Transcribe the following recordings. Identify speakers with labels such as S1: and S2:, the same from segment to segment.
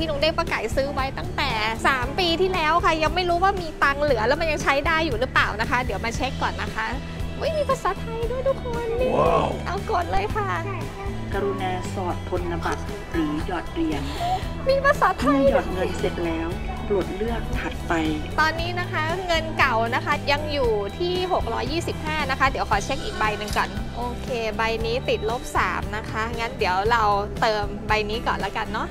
S1: ที่ลุงเด้งป้าไก่ซื้อไว้ตั้งแต่3 ปีที่แล้วค่ะยังไม่รู้ว่ามีตังค์เหลือแล้วมันยังใช้ได้อยู่หรือเปล่านะคะเดี๋ยวมาเช็คก่อนนะคะมีภาษาไทยด้วยทุกคนนี่ wow. เอากดเลยค่ะ
S2: กรุณาสอดธนบัตรหรือหยอดเหรียญ
S1: มีภาษาไทย
S2: หยอดเงินเสร็จแล้วโปรดเลือกถัดไป
S1: ตอนนี้นะคะเงินเก่านะคะยังอยู่ที่625นะคะเดี๋ยวขอเช็คอีกใบหนึ่งก่อนโอเคใบนี้ติด-3นะคะงั้นเดี๋ยวเราเติมใบนี้ก่อนแล้วกันเนาะ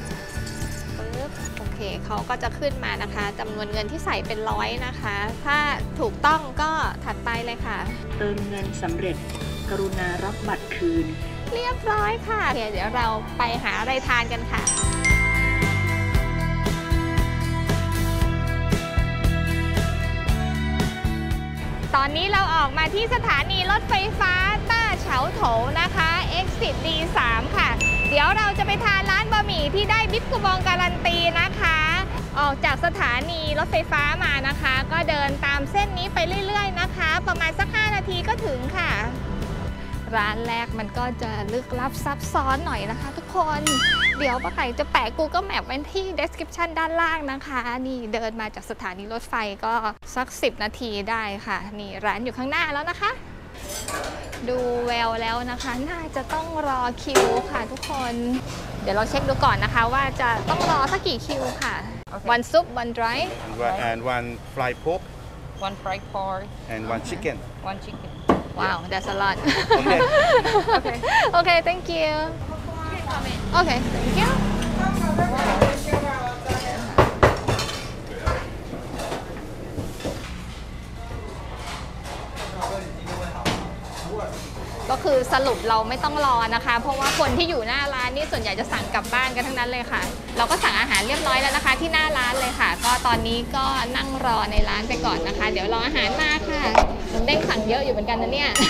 S1: โอเคเขาก็จะขึ้นมานะคะจำนวนเงินที่ใส่เป็น100นะคะถ้าถูกต้องก็ถัดไปเลยค่ะ
S2: เติมเงินสำเร็จกรุณารับบัตรคืน
S1: เรียบร้อยค่ะเดี๋ยวเราไปหาอะไรทานกันค่ะตอนนี้เราออกมาที่สถานีรถไฟฟ้าต้าเฉาโถนะคะ Exit D3 ค่ะเดี๋ยวเราจะไปทานร้านบะหมี่ที่ได้บิ๊บกูบองการันตีนะคะออกจากสถานีรถไฟฟ้ามานะคะก็เดินตามเส้นนี้ไปเรื่อยๆนะคะประมาณสัก5 นาทีก็ถึงค่ะร้านแรกมันก็จะลึกลับซับซ้อนหน่อยนะคะทุกคนเดี๋ยวป้าไก่จะแปะ Google Map ไว้ที่ description ด้านล่างนะคะนี่เดินมาจากสถานีรถไฟก็สัก10 นาทีได้ค่ะนี่ร้านอยู่ข้างหน้าแล้วนะคะดูแววแล้วนะคะน่าจะต้องรอคิวค่ะทุกคนเดี๋ยวเราเช็คดูก่อนนะคะว่าจะต้องรอสักกี่คิวค่ะ one soup one dry
S3: and one fried pork
S2: one fried pork
S3: and one chicken
S1: Wow, that's a lot. Okay, thank you. Okay, thank you. ก็คือสรุปเราไม่ต้องรอนะคะเพราะว่าคนที่อยู่หน้าร้านนี่ส่วนใหญ่จะสั่งกลับบ้านกันทั้งนั้นเลยค่ะเราก็สั่งอาหารเรียบร้อยแล้วนะคะที่หน้าร้านเลยค่ะก็ตอนนี้ก็นั่งรอในร้านไปก่อนนะคะเดี๋ยวรออาหารมาค่ะลุงเด้งสั่งเยอะอยู่เหมือนกันนะเนี่ย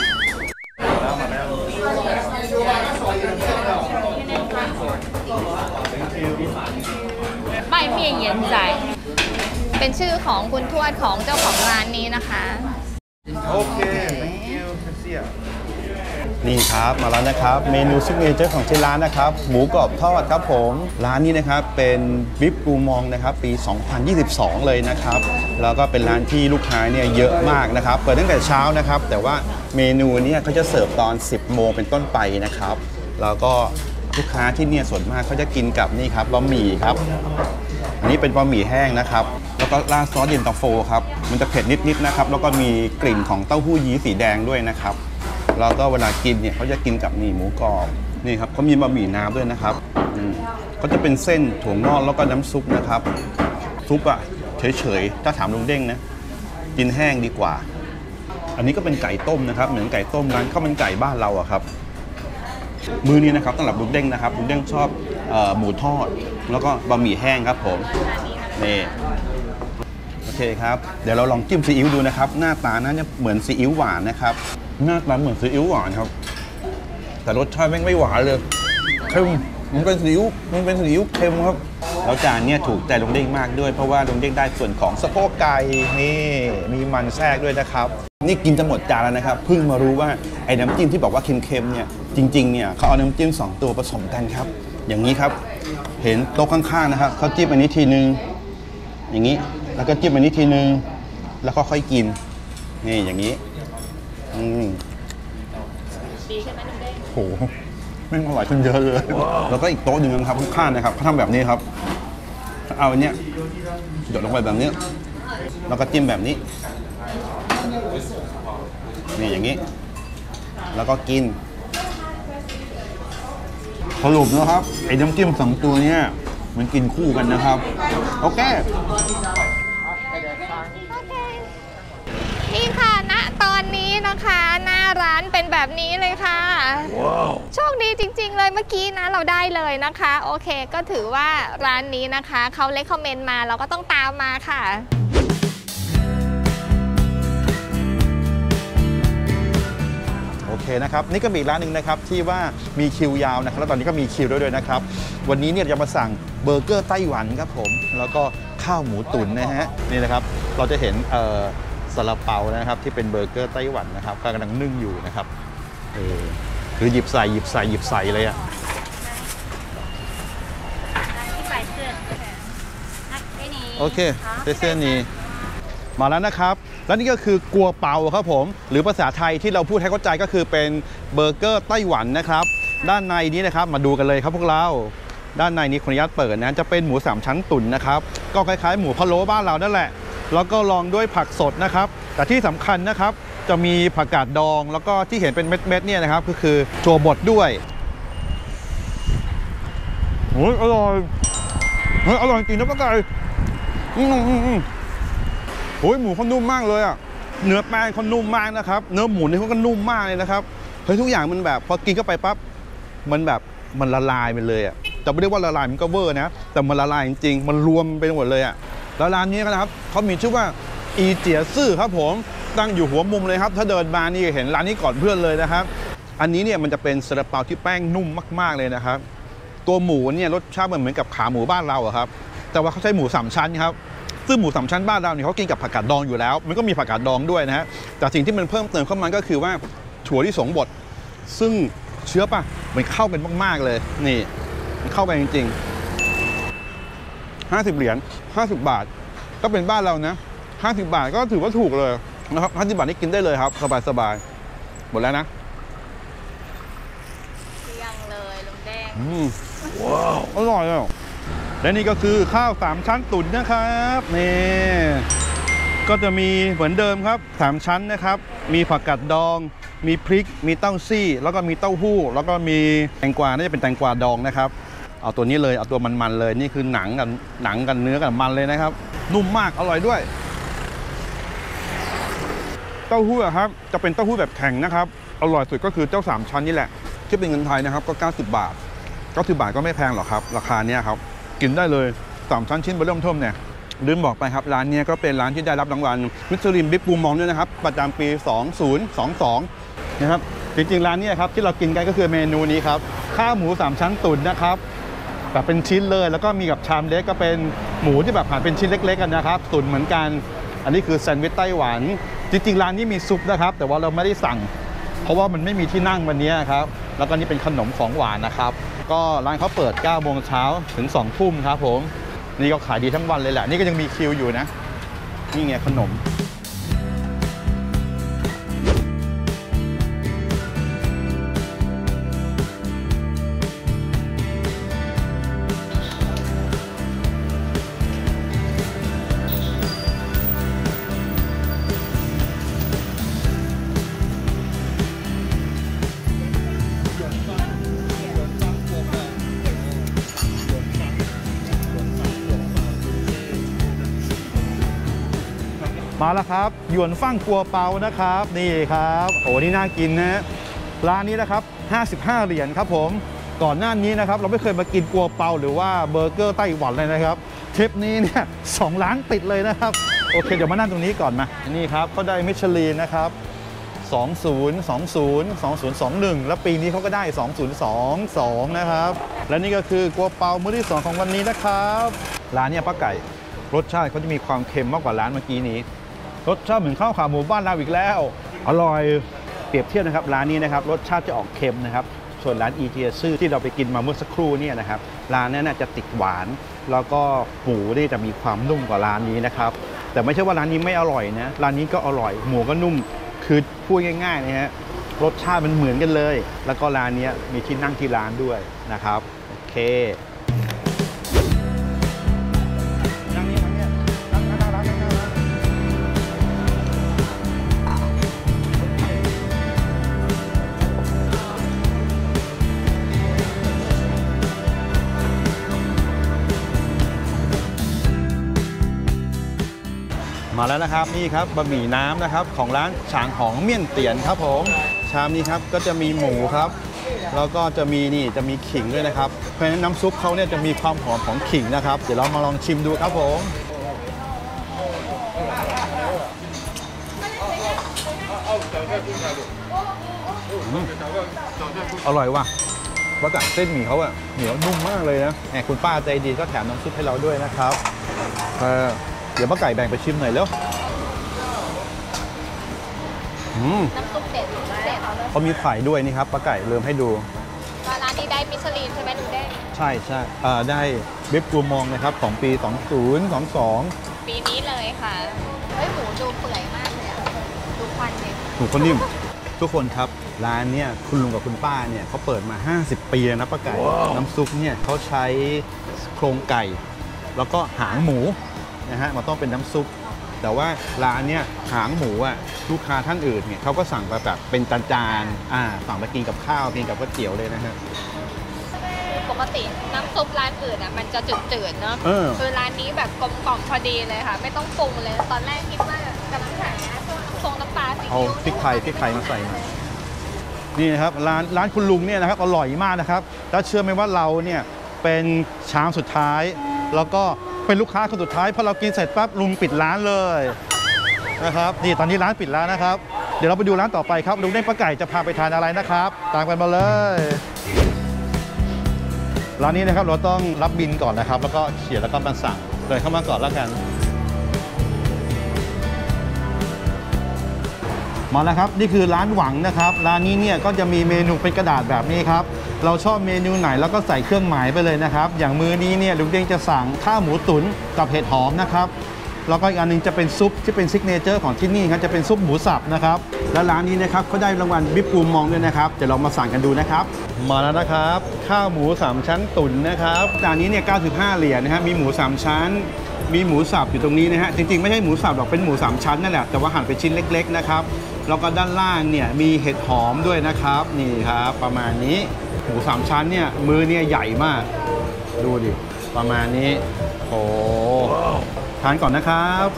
S1: ใบเมี่ยงเย็นใจเป็นชื่อของคุณทวดของเจ้าของร้านนี้นะคะ
S3: โอเค thank you
S4: นี่ครับมาแล้วนะครับเมนูซิกเนเจอร์ของที่ร้านนะครับหมูกรอบทอดครับผมร้านนี้นะครับเป็นบิ๊บกูมองนะครับปี 2022 เลยนะครับแล้วก็เป็นร้านที่ลูกค้าเนี่ยเยอะมากนะครับเปิดตั้งแต่เช้านะครับแต่ว่าเมนูนี้เขาจะเสิร์ฟตอน 10 โมงเป็นต้นไปนะครับแล้วก็ลูกค้าที่เนี่ยส่วนมากเขาจะกินกับนี่ครับบะหมี่ครับอันนี้เป็นบะหมี่แห้งนะครับแล้วก็ราดซอสเย็นตาโฟครับมันจะเผ็ดนิดๆนะครับแล้วก็มีกลิ่นของเต้าหู้ยี้สีแดงด้วยนะครับแล้วก็เวลากินเนี่ยเขาจะกินกับนี่หมูกรอบนี่ครับเขามีบะหมี่น้ำด้วยนะครับก็จะเป็นเส้นถั่วงอกแล้วก็น้ำซุปนะครับซุปอะเฉยๆถ้าถามลุงเด้งนะกินแห้งดีกว่าอันนี้ก็เป็นไก่ต้มนะครับเหมือนไก่ต้มร้านข้าวมันไก่บ้านเราอะครับมื้อนี้นะครับสำหรับลุงเด้งนะครับลุงเด้งชอบหมูทอดแล้วก็บะหมี่แห้งครับผมนี่โอเคครับเดี๋ยวเราลองจิ้มซีอิ๊วดูนะครับหน้าตาน่าจะเหมือนซีอิ๊วหวานนะครับหน้าตาเหมือนซีอิ๊วหวานครับแต่รสชาติไม่หวานเลยเค็มมันเป็นซีอิ๊วเค็มครับแล้วจานนี้ถูกใจลุงเด้งมากด้วยเพราะว่าลุงเด้งได้ส่วนของสะโพกไก่นี่มีมันแทรกด้วยนะครับนี่กินจะหมดจานแล้วนะครับเพิ่งมารู้ว่าไอ้น้ำจิ้มที่บอกว่าเค็มๆเนี่ยจริงๆเนี่ยเขาเอาน้ำจิ้ม2 ตัวผสมกันครับอย่างนี้ครับเห็นโต๊ะข้างๆนะครับเขาจิ้มอันนี้ทีนึงอย่างนี้แล้วก็จิ้มอันนี้ทีนึงแล้วก็ค่อยกินนี่อย่างนี้
S1: ดีใช่ไหมลุงเด้ง
S4: โหแม่งอร่อยขึ้นเยอะเลยแล้วก็อีกโต๊ะหนึ่งนะครับข้างๆนะครับเขาทำแบบนี้ครับเอาอันเนี้ยหยดลงไปแบบนี้แล้วก็จิ้มแบบนี้นี่อย่างนี้แล้วก็กินสรุปนะครับไอ้น้ำจิ้ม2 ตัวเนี้ยมันกินคู่กันนะครับโอเค
S1: นี่ค่ะณตอนนี้นะคะหน้าร้านเป็นแบบนี้เลยค่ะ wow. โชคดีจริงๆเลยเมื่อกี้นะเราได้เลยนะคะโอเคก็ถือว่าร้านนี้นะคะเขาเลคคอมเมนต์มาเราก็ต้องตามมาค่ะ
S4: โอเคนะครับนี่ก็มีร้านหนึ่งนะครับที่ว่ามีคิวยาวนะครับแล้วตอนนี้ก็มีคิวด้วยนะครับวันนี้เนี่ยจะมาสั่งเบอร์เกอร์ไต้หวันครับผมแล้วก็ข้าวหมูตุ๋นนะฮะนี่นะครับเราจะเห็นซาลาเปานะครับที่เป็นเบอร์เกอร์ไต้หวันนะครับกำลังนึ่งอยู่นะครับคือหยิบใส่เลยอ่ะโอเคเซนนี้มาแล้วนะครับแล้วนี่ก็คือกัวเปาครับผมหรือภาษาไทยที่เราพูดให้เข้าใจก็คือเป็นเบอร์เกอร์ไต้หวันนะครับด้านในนี้นะครับมาดูกันเลยครับพวกเราด้านในนี้ขออนุญาตเปิดนะจะเป็นหมู3ชั้นตุ๋นนะครับก็คล้ายๆหมูพะโล้บ้านเรานั่นแหละแล้วก็รองด้วยผักสดนะครับแต่ที่สำคัญนะครับจะมีผักกาดดองแล้วก็ที่เห็นเป็นเม็ดๆเนี่ยนะครับก็คือตัวบดด้วยโอ้ยอร่อยอร่อยจริงนะป้าไก่โอ้ยหมูเขานุ่มมากเลยอ่ะเนื้อแป้งเขานุ่มมากนะครับเนื้อหมูนี่เขาก็นุ่มมากเลยนะครับเฮ้ยทุกอย่างมันแบบพอกินเข้าไปปั๊บมันแบบมันละลายไปเลยอ่ะจะไม่ได้ว่าละลายมันก็เวอร์นะแต่มันละลายจริงๆมันรวมไปหมดเลยอ่ะแล้วร้านนี้นะครับเขามีชื่อว่าอีเจียซื่อครับผมตั้งอยู่หัวมุมเลยครับถ้าเดินมานี่เห็นร้านนี้ก่อนเพื่อนเลยนะครับอันนี้เนี่ยมันจะเป็นซาลาเปาที่แป้งนุ่มมากๆเลยนะครับตัวหมูเนี่ยรสชาติเหมือนกับขาหมูบ้านเราอะครับแต่ว่าเขาใช้หมู3ชั้นครับซึ่งหมู3ชั้นบ้านเราเนี่ยเขากินกับผักกาดดองอยู่แล้วมันก็มีผักกาดดองด้วยนะฮะแต่สิ่งที่มันเพิ่มเติมเข้ามาก็คือว่าถั่วลิสงบดซึ่งเชื่อป่ะมันเข้ากันมากๆเลยนี่มันเข้าไปจริงๆ50 เหรียญ50 บาทก็เป็นบ้านเรานะ50 บาทก็ถือว่าถูกเลยนะครับ50 บาทนี่กินได้เลยครับสบายๆหมดแล้วนะ
S1: เที่ยงเลยลุงแดง
S4: ว้าวอร่อยอ่ะและนี่ก็คือข้าว3ชั้นตุ๋นนะครับนี่ก็จะมีเหมือนเดิมครับ3ชั้นนะครับมีผักกาดดองมีพริกมีเต้าซี่แล้วก็มีเต้าหู้แล้วก็มีแตงกวาน่าจะเป็นแตงกวาดองนะครับเอาตัวนี้เลยเอาตัวมันๆเลยนี่คือหนังกันเนื้อกับมันเลยนะครับนุ่มมากอร่อยด้วยเต้าหู้ครับจะเป็นเต้าหู้แบบแข็งนะครับอร่อยสุดก็คือเจ้า3ชั้นนี่แหละที่เป็นเงินไทยนะครับก็90 บาท90 บาทก็ไม่แพงหรอกครับราคาเนี้ยครับกินได้เลย3ชั้นชิ้นเบอร์เริ่มเทิมเนี่ยลืมบอกไปครับร้านนี้ก็เป็นร้านที่ได้รับรางวัลมิชลินบิ๊กบูมองด้วยนะครับประจำปี2022นะครับจริงๆร้านนี้ครับที่เรากินกันก็คือเมนูนี้ครับข้าวหมู3ชั้นตุ๋นนะครับแบบเป็นชิ้นเลยแล้วก็มีกับชามเล็กก็เป็นหมูที่แบบหั่นเป็นชิ้นเล็กๆกันนะครับตุ๋นเหมือนกันอันนี้คือแซนด์วิชไต้หวันจริงๆร้านนี้มีซุปนะครับแต่ว่าเราไม่ได้สั่งเพราะว่ามันไม่มีที่นั่งวันนี้ครับแล้วก็นี่เป็นขนมของหวานนะครับก็ร้านเขาเปิด 9 โมงเช้าถึง 2 ทุ่มครับผมนี่ก็ขายดีทั้งวันเลยแหละนี่ก็ยังมีคิวอยู่นะนี่ไงขนมมาแล้วครับหยวนฟั่งกัวเปานะครับนี่ครับโอ้นี่น่ากินนะร้านนี้นะครับ55 เหรียญครับผมก่อนหน้านี้นะครับเราไม่เคยมากินกัวเปาหรือว่าเบอร์เกอร์ไต้หวันเลยนะครับทริปนี้เนี่ย2 ร้านติดเลยนะครับโอเคเดี๋ยวมานั่งตรงนี้ก่อนมานี่ครับเขาได้มิชลินนะครับ2020 2021แล้วปีนี้เขาก็ได้2022นะครับและนี่ก็คือกัวเปามื้อที่2ของวันนี้นะครับร้านเนี่ยป้าไก่รสชาติเขาจะมีความเค็มมากกว่าร้านเมื่อกี้นี้รสชาติเหมือนข้าวขาหมูบ้านเราอีกแล้วอร่อยเปรียบเทียบนะครับร้านนี้นะครับรสชาติจะออกเค็มนะครับส่วนร้านอีเจียซื่อที่เราไปกินมาเมื่อสักครู่เนี่ยนะครับร้านนี้น่าจะติดหวานแล้วก็หมูนี่จะมีความนุ่มกว่าร้านนี้นะครับแต่ไม่ใช่ว่าร้านนี้ไม่อร่อยนะร้านนี้ก็อร่อยหมูก็นุ่มคือพูดง่ายๆนะฮะรสชาติมันเหมือนกันเลยแล้วก็ร้านนี้มีที่นั่งที่ร้านด้วยนะครับโอเคมาแล้วนะครับนี่ครับบะหมี่น้ำนะครับของร้านฉางหองเมี่ยนเตียนครับผมชามนี้ครับก็จะมีหมูครับแล้วก็จะมีนี่จะมีขิงด้วยนะครับเพราะฉะนั้นน้ำซุปเขาเนี่ยจะมีความหอมของขิงนะครับเดี๋ยวเรามาลองชิมดูครับผมอร่อยว่ะบะกะเส้นหมี่เขาอะเหนียวนุ่มมากเลยนะแหมคุณป้าใจดีก็แถมน้ำซุปให้เราด้วยนะครับเดี๋ยวป้าไก่แบ่งไปชิมหน่อยเร็ว
S1: น้ำซุปเด็ด
S4: เขามีไข่ด้วยนี่ครับป้าไก่ลืมให้ดู
S1: ร้านนี้ได้มิชลินใช่ไหมลุงแดง
S4: ใช่ได้บิบกูมองนะครับของปี 2022
S1: ปีนี้เลยค่ะ เฮ้ยหมูดูเปื่อยมากเลยอะดูควันเลย
S4: หมูข้นนิ่มทุกคนครับร้านเนี่ยคุณลุงกับคุณป้าเนี่ยเขาเปิดมา 50 ปีแล้วนะป้าไก่ น้ำซุปเนี่ยเขาใช้โครงไก่ แล้วก็หางหมูนะฮะมันต้องเป็นน้ำซุปแต่ว่าร้านเนี่ยหางหมูอ่ะลูกค้าท่านอื่นเนี่ยเขาก็สั่งไปแบบเป็นจานๆสั่งไปกินกับข้าวกินกับก๋วยเตี๋ยวเลยนะฮะ
S1: ปกติน้ำซุปร้านอื่นอ่ะมันจะจืดๆเนาะ คือร้านนี้แบบกลมกล่อมพอดีเลยค่ะ ไม่ต้องปรุงเลย ตอนแรกคิดว่ากำลังหาพวกน้ำปลาซี
S4: เอา
S1: อิ๊ว
S4: พริกไทยมาใส่หน่อยนี่นะครับร้านคุณลุงเนี่ยนะครับอร่อยมากนะครับแล้วเชื่อไหมว่าเราเนี่ยเป็นชามสุดท้ายแล้วก็เป็นลูกค้าคนสุดท้ายพอเรากินเสร็จปั๊บลุงปิดร้านเลยนะครับนี่ตอนนี้ร้านปิดแล้วนะครับเดี๋ยวเราไปดูร้านต่อไปครับลุงเด้งป้าไก่จะพาไปทานอะไรนะครับตามกันมาเลยร้านนี้นะครับเราต้องรับบิลก่อนนะครับแล้วก็เขียนแล้วก็มาสั่งเลยเข้ามาก่อนแล้วกันมาแล้วครับนี่คือร้านหวังนะครับร้านนี้เนี่ยก็จะมีเมนูเป็นกระดาษแบบนี้ครับเราชอบเมนูไหนแล้วก็ใส่เครื่องหมายไปเลยนะครับอย่างมื้อนี้เนี่ยลุงเด้งจะสั่งข้าวหมูตุ๋นกับเห็ดหอมนะครับแล้วก็อีกอันนึงจะเป็นซุปที่เป็นซิกเนเจอร์ของที่นี่ครับจะเป็นซุปหมูสับนะครับและร้านนี้นะครับเขาได้รางวัลบิ๊บกูมองด้วยนะครับเดี๋ยวเรามาสั่งกันดูนะครับมาแล้วนะครับข้าวหมู3ชั้นตุ๋นนะครับจานนี้เนี่ย95 เหรียญนะฮะมีหมู3ชั้นมีหมูสับอยู่ตรงนี้นะฮะจริงๆไม่ใช่หมูสับหรอกเป็นหมู3ชั้นนั่นแหละแต่ว่าหั่นเป็นชิ้นเล็กๆนะครับแล้วก็ด้านล่างเนี่ยมีเห็ดหอมด้วยนะครับนี่ครับประมาณนี้หมู3ชั้นเนี่ยมือเนี่ยใหญ่มากดูดิประมาณนี้โอ้ทานก่อนนะครับ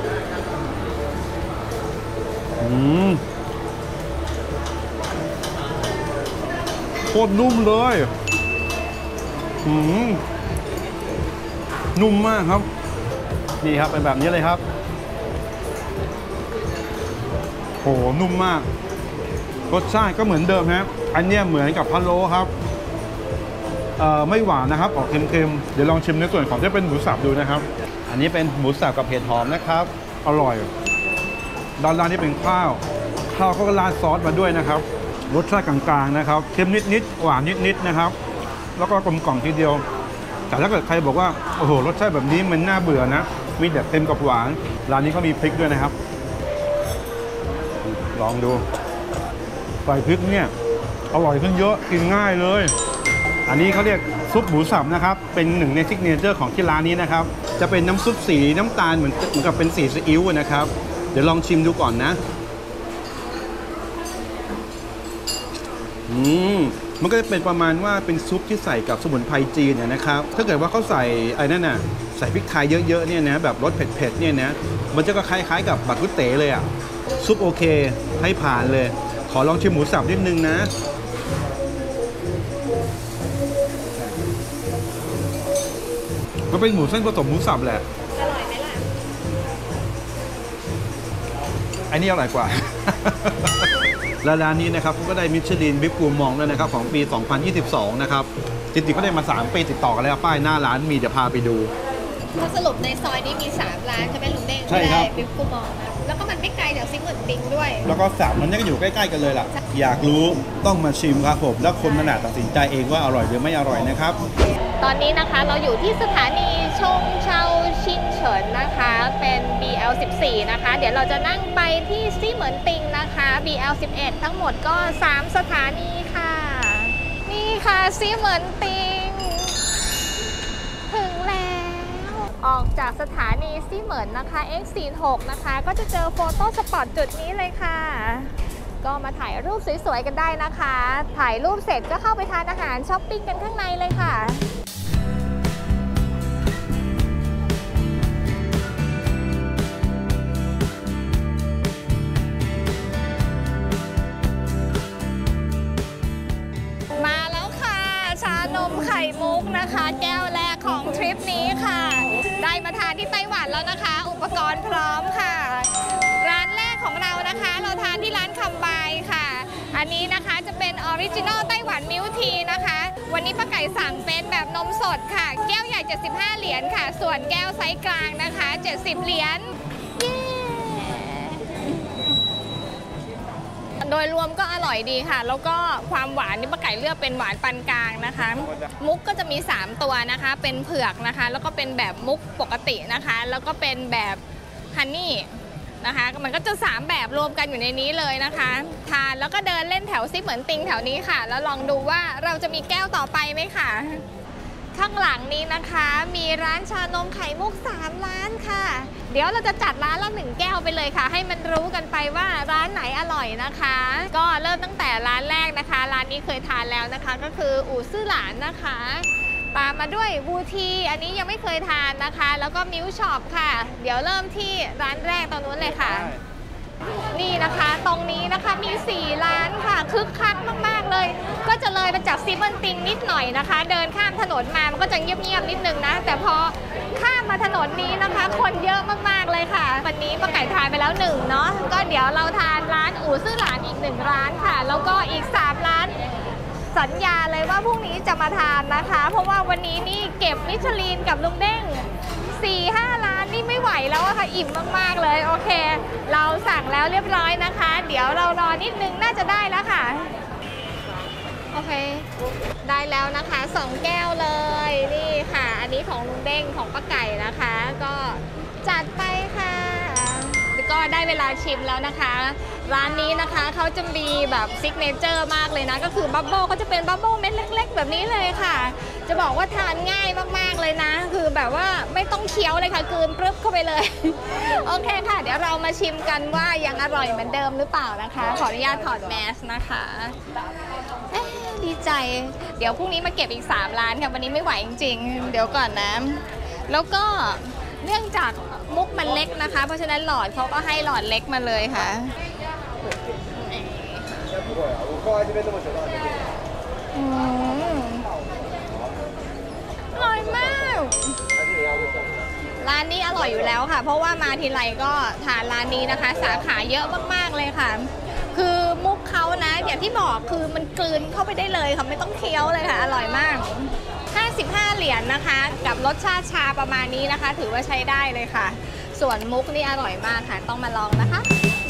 S4: โคตรนุ่มเลยนุ่มมากครับนี่ครับเป็นแบบนี้เลยครับโหนุ่มมากรสชาติก็เหมือนเดิมครับอันเนี้ยเหมือนกับพะโล้ครับไม่หวานนะครับออกเค็มๆเดี๋ยวลองชิมในส่วนของที่เป็นหมูสับดูนะครับอันนี้เป็นหมูสับกับเห็ดหอมนะครับอร่อยด้านล่างนี่เป็นข้าวเขาก็ราดซอสมาด้วยนะครับรสชาติกลางๆนะครับเค็มนิดๆหวานนิดๆนะครับแล้วก็กลมกล่อมทีเดียวแต่ถ้าเกิดใครบอกว่าโอ้โหรสชาติแบบนี้มันน่าเบื่อนะมีแต่เค็มกับหวานร้านนี้เขามีพริกด้วยนะครับลองดูใส่พริกเนี่ยอร่อยขึ้นเยอะกินง่ายเลยอันนี้เขาเรียกซุปหมูสับนะครับเป็นหนึ่งในซิกเนเจอร์ของที่ร้านนี้นะครับจะเป็นน้ำซุปสีน้ำตาลเหมือนกับเป็นสีซีอิ๊วนะครับเดี๋ยวลองชิมดูก่อนนะมันก็จะเป็นประมาณว่าเป็นซุปที่ใส่กับสมุนไพรจีนนะครับถ้าเกิดว่าเขาใส่ไอ้นั่นน่ะใส่พริกไทยเยอะๆเนี่ยนะแบบรสเผ็ดๆเนี่ยนะมันจะก็คล้ายๆกับบักกุเต๋เลยอ่ะซุปโอเคให้ผ่านเลยขอลองชิมหมูสับนิดนึงนะมันเป็นหมูเส้นผสมหมูสับแหละ
S1: อร่อยไหมล่ะ
S4: ไอ้นี่อร่อยกว่า และร้านนี้นะครับก็ได้มิชลินบิ๊บกูมองแล้วนะครับของปี 2022 นะครับจริงๆก็ได้มา3 ปีติดต่อกันแล้วป้ายหน้าร้านมีเดี๋ยวพาไปดู
S1: สรุปในซอยนี้มี3 ร้านใช่ไหมลุงเด้ง
S4: ใช่ครับ
S1: บิ๊บกูมองนะแล้วก็มันไม่ไกลจากซิงเหมือนติงด้วย
S4: แล้วก็3มันก็อยู่ใกล้ๆกันเลยล่ะอยากรู้ต้องมาชิมครับผมแล้วคนถนัดตัดสินใจเองว่าอร่อยหรือไม่อร่อยนะครับ
S1: ตอนนี้นะคะเราอยู่ที่สถานีชงเชาชิงเฉินนะคะเป็น BL14 นะคะเดี๋ยวเราจะนั่งไปที่ซี่เหมินติงนะคะ BL11 ทั้งหมดก็3 สถานีค่ะนี่ค่ะซี่เหมินติงถึงแล้วออกจากสถานีซี่เหมินนะคะ X46 นะคะก็จะเจอโฟโต้สปอตจุดนี้เลยค่ะก็มาถ่ายรูปสวยๆกันได้นะคะถ่ายรูปเสร็จก็เข้าไปทานอาหารช้อปปิ้งกันข้างในเลยค่ะมาแล้วค่ะชานมไข่มุกนะคะแก้วแรกของทริปนี้ค่ะได้มาทานที่ไต้หวันแล้วนะคะอุปกรณ์พร้อมค่ะร้านแรกของเรานะคะเราทานที่ร้านคำบายค่ะอันนี้นะคะจะเป็นออริจินอลไต้หวันมิลทีนะคะวันนี้ป้าไก่สั่งเป็นแบบนมสดค่ะแก้วใหญ่75 เหรียญค่ะส่วนแก้วไซส์กลางนะคะ70 เหรียญนโดยรวมก็อร่อยดีค่ะ แล้วก็ความหวานนี่ป้าไก่เลือกเป็นหวานปานกลางนะคะ มุกก็จะมี3ตัวนะคะเป็นเผือกนะคะแล้วก็เป็นแบบมุกปกตินะคะแล้วก็เป็นแบบฮันนี่นะคะมันก็จะ3แบบรวมกันอยู่ในนี้เลยนะคะทานแล้วก็เดินเล่นแถวซิเหมือนติงแถวนี้ค่ะแล้วลองดูว่าเราจะมีแก้วต่อไปไหมค่ะข้างหลังนี้นะคะมีร้านชานมไข่มุก3ร้านค่ะเดี๋ยวเราจะจัดร้านละ1แก้วไปเลยค่ะให้มันรู้กันไปว่าร้านไหนอร่อยนะคะก็เริ่มตั้งแต่ร้านแรกนะคะร้านนี้เคยทานแล้วนะคะก็คืออู่ซื่อหลานนะคะตามมาด้วยวูทีอันนี้ยังไม่เคยทานนะคะแล้วก็มิวช็อปค่ะเดี๋ยวเริ่มที่ร้านแรกตรงนู้นเลยค่ะนี่นะคะตรงนี้นะคะมี4ร้านค่ะคึกคักมากๆเลยก็จะเลยมาจากซิเบิลติงนิดหน่อยนะคะเดินข้ามถนนมามันก็จะเงียบๆนิดนึงนะแต่พอข้ามมาถนนนี้นะคะคนเยอะมากๆเลยค่ะวันนี้ป้าไก่ทานไปแล้ว1เนาะก็เดี๋ยวเราทานร้านอู่ซื่อหลานอีก1ร้านค่ะแล้วก็อีก3ร้านสัญญาเลยว่าพรุ่งนี้จะมาทานนะคะเพราะว่าวันนี้นี่เก็บมิชลินกับลุงเด้ง4-5 ร้านนี่ไม่ไหวแล้วอะค่ะอิ่มมากๆเลยโอเคเราสั่งแล้วเรียบร้อยนะคะเดี๋ยวเรารอนิดนึงน่าจะได้แล้วค่ะโอเคได้แล้วนะคะ2แก้วเลยนี่ค่ะอันนี้ของลุงเด้งของป้าไก่นะคะก็จัดไปค่ะก็ได้เวลาชิมแล้วนะคะร้านนี้นะคะเขาจะมีแบบซิกเนเจอร์มากเลยนะก็คือบับเบิ้ลเขาจะเป็นบับเบิ้ลเม็ดเล็กๆแบบนี้เลยค่ะจะบอกว่าทานง่ายมากๆเลยนะคือแบบว่าไม่ต้องเคี้ยวเลยค่ะกลืนปรึ๊บเข้าไปเลย โอเคค่ะเดี๋ยวเรามาชิมกันว่ายังอร่อยเหมือนเดิมหรือเปล่านะคะขออนุญาตถอดแมสนะคะดีใจเดี๋ยวพรุ่งนี้มาเก็บอีก3ร้านค่ะวันนี้ไม่ไหวจริงๆเดี๋ยวก่อนนะแล้วก็เนื่องจากมุกมันเล็กนะคะเพราะฉะนั้นหลอดเขาก็ให้หลอดเล็กมาเลยค่ะอร่อยมากร้านนี้อร่อยอยู่แล้วค่ะเพราะว่ามาทีไรก็ทานร้านนี้นะคะสาขาเยอะมากๆเลยค่ะคือมุกเขานะอย่างที่บอกคือมันกลืนเข้าไปได้เลยค่ะไม่ต้องเคี้ยวเลยค่ะอร่อยมาก55 เหรียญนะคะกับรสชาติชาประมาณนี้นะคะถือว่าใช้ได้เลยค่ะส่วนมุกนี่อร่อยมากค่ะต้องมาลองนะคะ